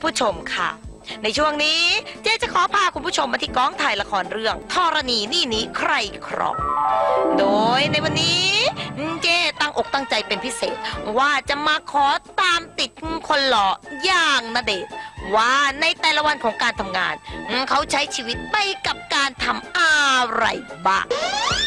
ผู้ชมค่ะในช่วงนี้เจ๊จะขอพาคุณผู้ชมมาที่กองถ่ายละครเรื่องธรณีนี่นี้ใครครองโดยในวันนี้เจ๊ตั้งอกตั้งใจเป็นพิเศษว่าจะมาขอตามติดคนหล่ออย่างณเดชน์ว่าในแต่ละวันของการทำงานเขาใช้ชีวิตไปกับการทำอะไรบ้าง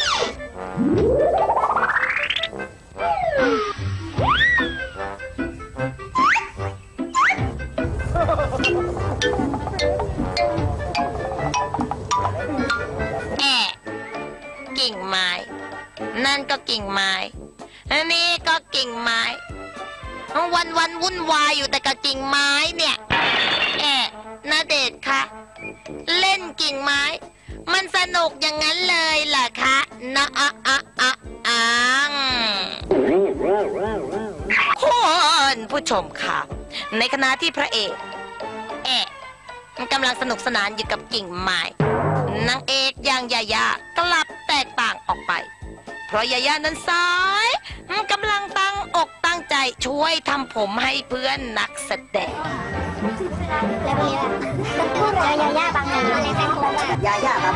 กิ่งไม้นั่นก็กิ่งไม้อันนี้ก็กิ่งไม้วันวุ่นวายอยู่แต่กับกิ่งไม้เนี่ยณเดชน์คะเล่นกิ่งไม้มันสนุกอย่างนั้นเลยเหรอคะนะคุณผู้ชมค่ะในขณะที่พระเอกกำลังสนุกสนานอยู่กับกิ่งไม้นางเอกอย่างยายากลับแตกต่างออกไปเพราะยาย่านั้นซ้ายกำลังตั้งอกตั้งใจช่วยทำผมให้เพื่อนนักแสดงแล้วมีอะไรยาย่าบางนาในแฟนคลับยาย่าครับ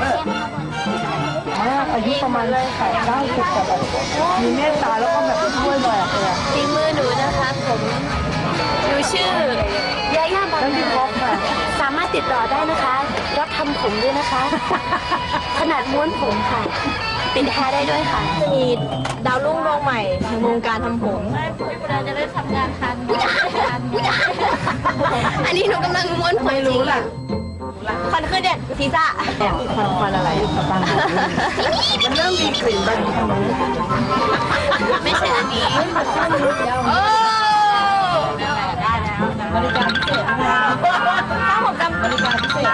อายุประมาณ90 กว่ามีเมตตาแล้วก็แบบช่วยแบบเลยฝีมือหนูนะคะผมหนูชื่อยาย่าบางนาสามารถติดต่อได้นะคะรับทำผมด้วยนะคะขนาดม้วนผมค่ะปิดแฮร์ได้ด้วยค่ะจะมีดาวรุ่งโรงใหม่ในวงการทำผมเราจะได้ทำงานทันอันนี้หนูกำลังม้วนผมไม่รู้ล่ะควันคือเด็ดทีซ่าควันอะไรบางมันเริ่มมีกลิ่นบางไม่ใช่อันนี้ได้แล้วบริการพิเศษถ้าผมจำบริการพิเศษ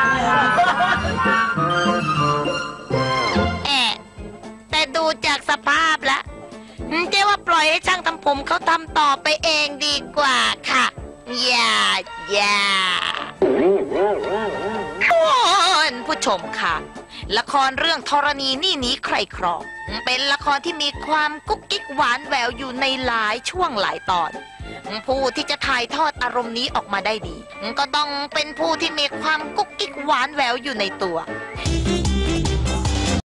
แต่ดูจากสภาพแล้วเจ๊ว่าปล่อยให้ช่างทำผมเขาทำต่อไปเองดีกว่าค่ะอย่าคุณผู้ชมค่ะละครเรื่องธรณีนี่นี้ใครครองเป็นละครที่มีความกุ๊กกิ๊กหวานแหววอยู่ในหลายช่วงหลายตอนผู้ที่จะถ่ายทอดอารมณ์นี้ออกมาได้ดีก็ต้องเป็นผู้ที่มีความกุ๊กกิ๊กหวานแหววอยู่ในตัว